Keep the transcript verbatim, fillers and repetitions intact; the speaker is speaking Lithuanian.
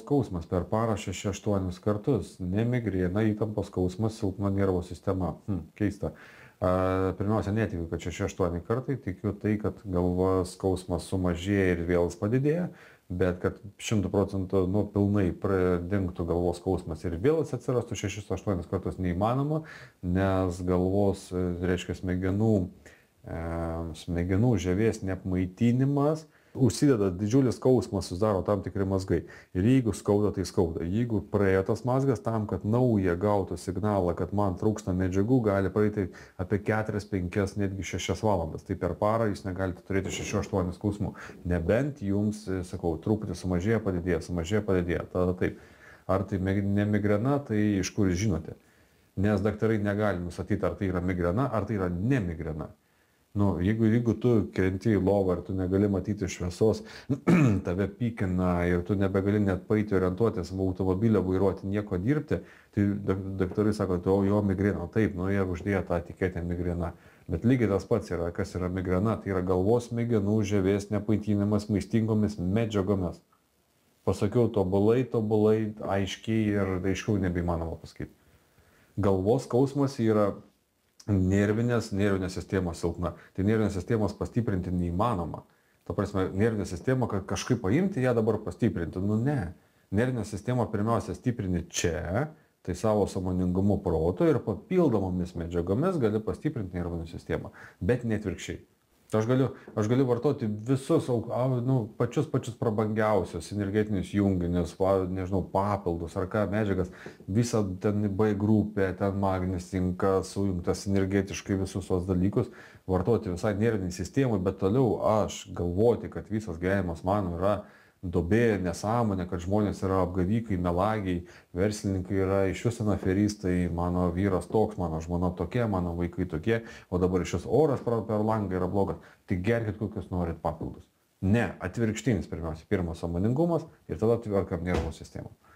skausmas per parą šeši aštuonis kartus. Ne migrena, įtampos skausmas, silpna nervų sistema. Hm, keista. A, pirmiausia, netikiu, kad šeši aštuoni kartai, tikiu tai, kad galvos skausmas sumažėja ir vėl padidėja, bet kad šimtu procentų nu, pilnai pradingtų galvos skausmas ir vėl atsirastų šešis aštuonis kartus neįmanoma, nes galvos, reiškia, smegenų, e, smegenų žievės neapmaitinimas užsideda didžiulis skausmas, susidaro tam tikri mazgai. Ir jeigu skauda, tai skauda. Jeigu praėjo tas mazgas, tam, kad naują gautų signalą, kad man trūksta medžiagų, gali praeiti apie keturias, penkias, netgi šešias valandas. Tai per parą jūs negalite turėti šeši aštuoni skausmų. Nebent jums, sakau, truputį sumažėja, padidėja, sumažėja, padidėja. Tada taip. Ar tai ne migrena, tai iš kur žinote? Nes daktarai negali nustatyti, ar tai yra migrena, ar tai yra ne migrena. Nu, jeigu, jeigu tu krenti į lovą ir tu negali matyti šviesos, tave pykina ir tu nebegali net paeiti orientuotis, automobilio vairuoti, nieko dirbti, tai daktarai sako, o jo migrena. Taip, nu jie uždėjo tą etiketę migrena. Bet lygiai tas pats yra, kas yra migrena, tai yra galvos smegenų žievės nepaitinimas maistingomis medžiagomis. Pasakiau tobulai, tobulai, aiškiai ir aiškiau nebeįmanoma pasakyti. Galvos skausmas yra nervinės, nervinės sistemos silpna. Tai nervinės sistemos pastiprinti neįmanoma. Ta prasme, nervinė sistema, kad kažkaip paimti ją dabar pastiprinti. Nu ne. Nervinė sistema pirmiausia stiprini čia, tai savo sąmoningumu proto ir papildomomis medžiagomis gali pastiprinti nervinę sistemą. Bet netvirkščiai. Aš galiu, aš galiu vartoti visus, nu, pačius pačius prabangiausius energetinius junginius, nežinau, papildus ar ką, medžiagas, visą ten B grupę, ten magnis, cinkas, sujungtas energetiškai visus tos dalykus, vartoti visai nerviniai sistemai, bet toliau aš galvoti, kad visas gyvenimas mano yra duobė, nesąmonė, kad žmonės yra apgavikai, melagiai, verslininkai yra iš viso aferistai, mano vyras toks, mano žmona tokia, mano vaikai tokie, o dabar šis oras per langą yra blogas. Tai gerkit kokius norit papildus. Ne, atvirkštinis pirmiausia, pirmas sąmoningumas ir tada tvarkam nervų sistemą.